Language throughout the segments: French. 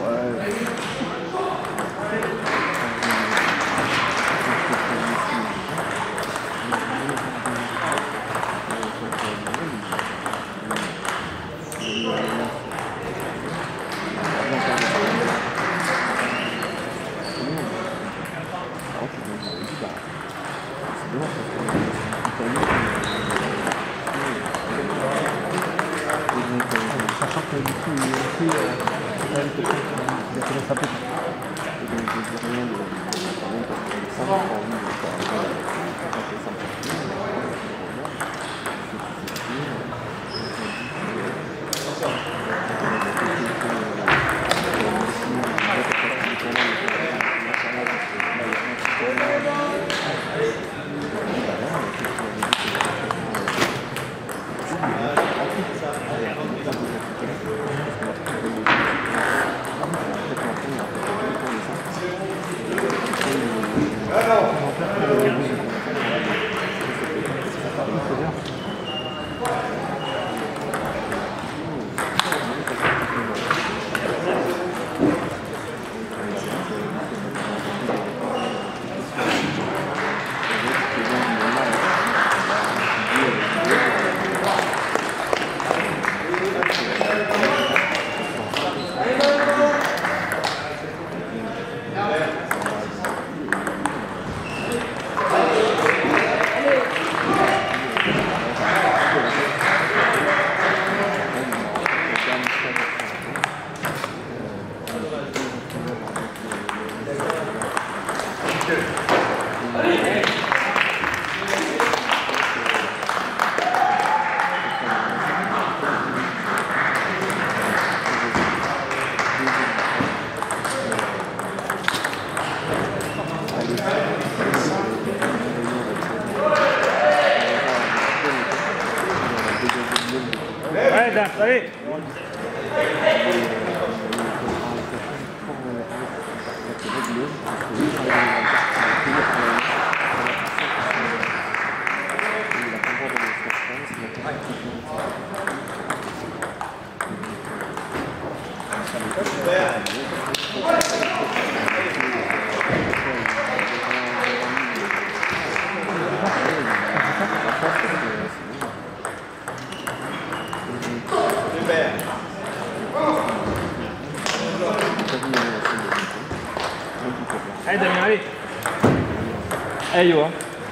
Allez. Allez Damien, allez. Allez Yo.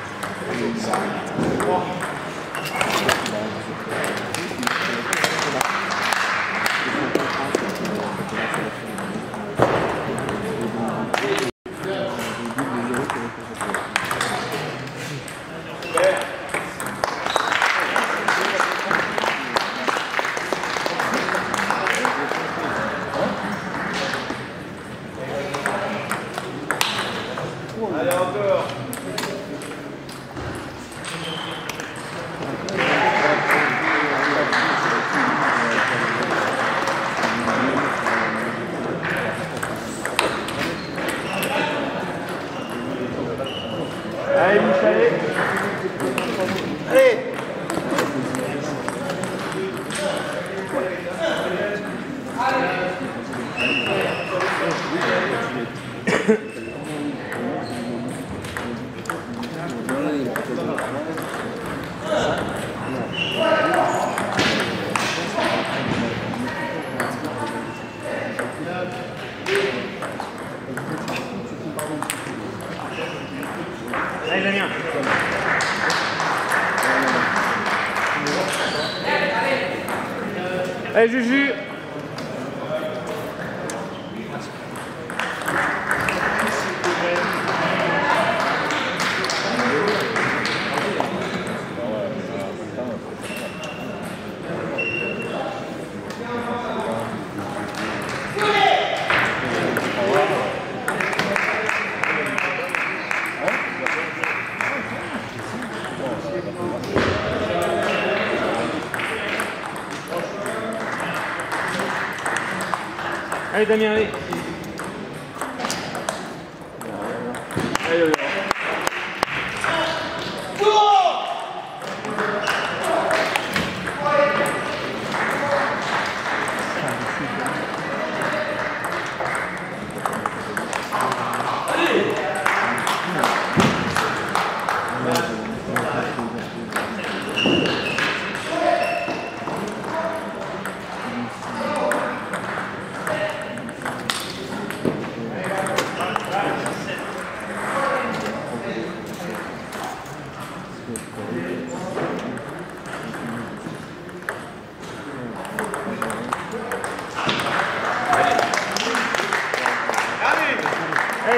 Allez encore. Allez Michel. Allez. Allez Damien. Allez Juju. Allez Damien, allez. Allez, allez.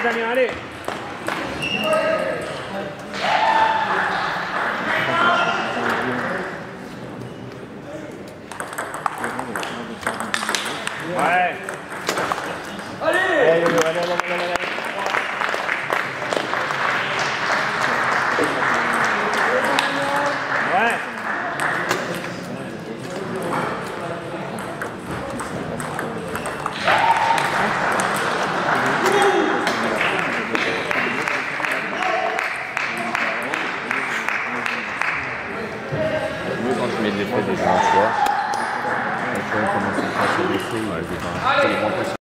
Damien, allez. Ouais. Allez, allez. Ouais. Quand je mets des faits déjà un soir, quand on commence à faire sur des faits, c'est les moins possibles.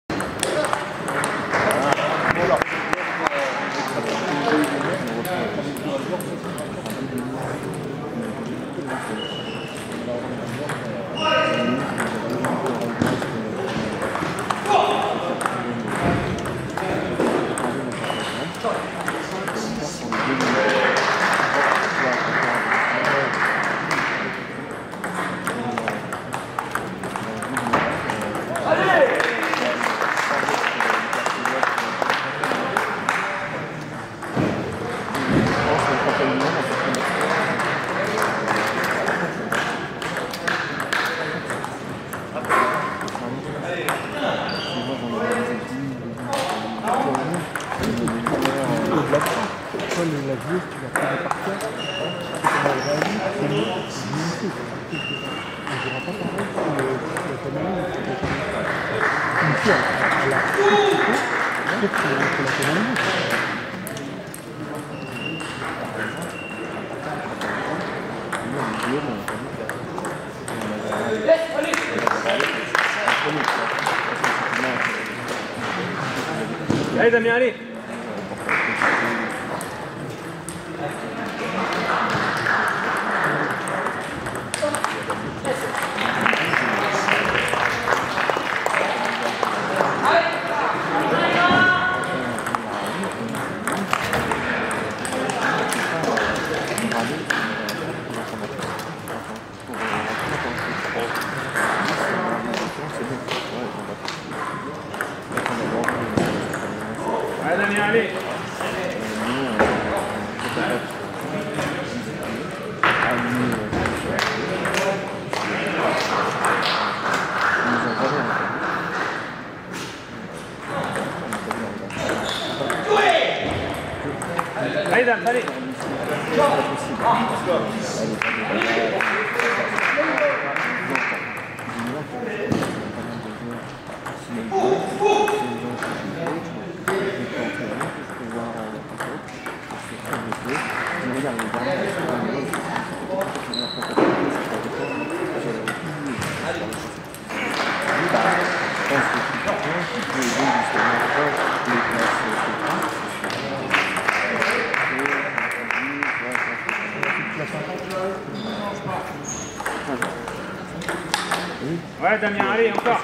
Allez Damien, allez. Allez Damien, allez. Allez Dame, allez. Ouais Damien, allez, encore.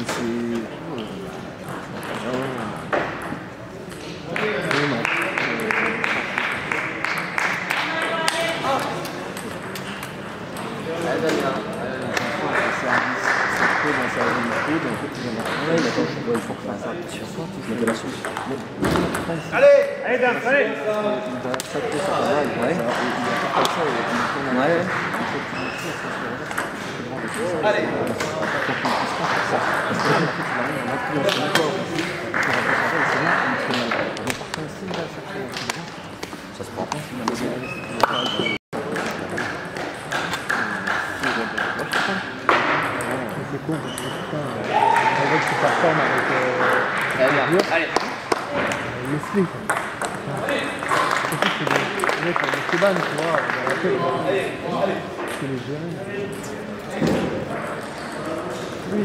Allez Dame, allez. Ça se prend pas. C'est con parce que putain, on voit que tu performes avec le slip. Surtout que c'est des mecs avec des Esteban, tu vois, dans la tête, c'est les gérer. Oui.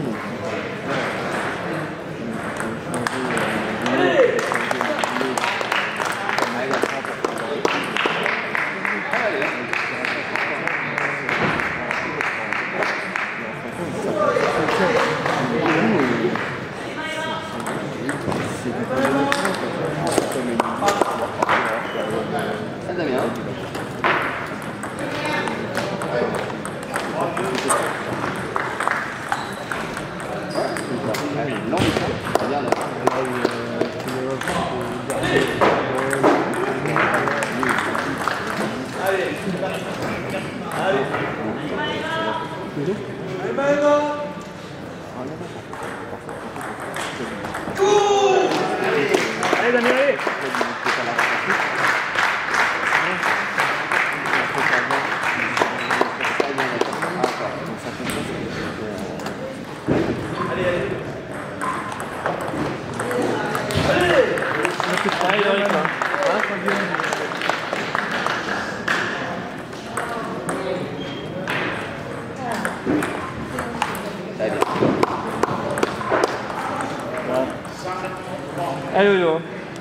Allez, Damien, allez. Allez, Eric, là. Allez, Yo-Yo.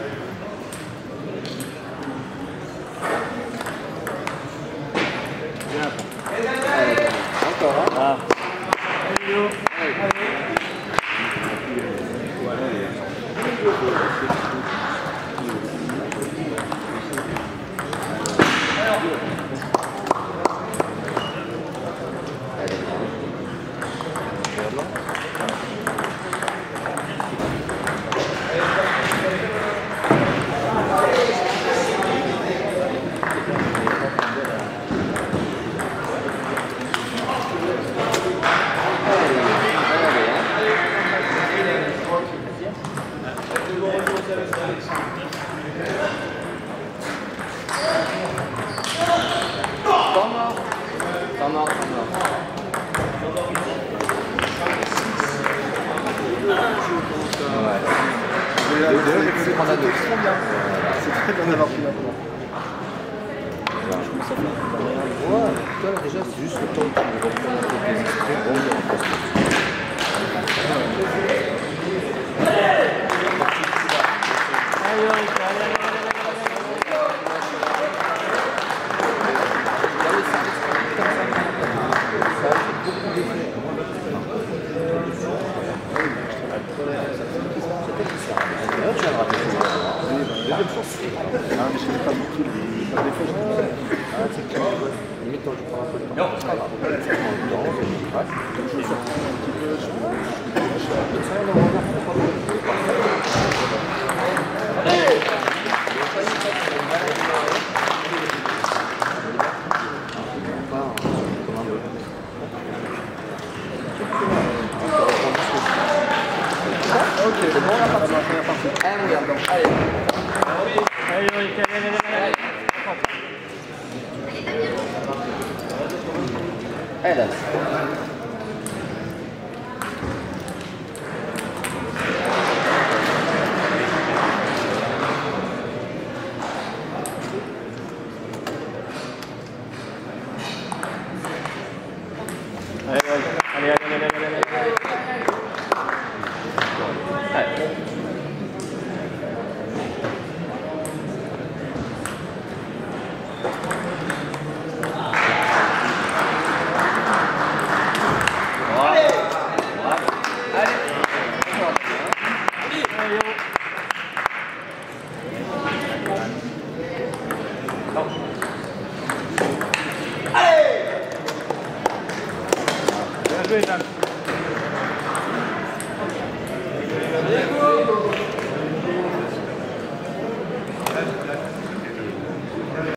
Encore, hein? Ah. Allez, Yo. C'est très bien d'avoir pris la cour. Ouais, toi là déjà c'est juste le temps que tu me reprends un peu tes esprits, bon, il y a un poste. Allez, Eric, allez. Limite, quand je prends un peu de temps, c'est pas grave. Ok, c'est bon, la première partie. Allez, regarde, donc, allez. Allez, Eric, allez. Allez, là. Bien joué, Dan.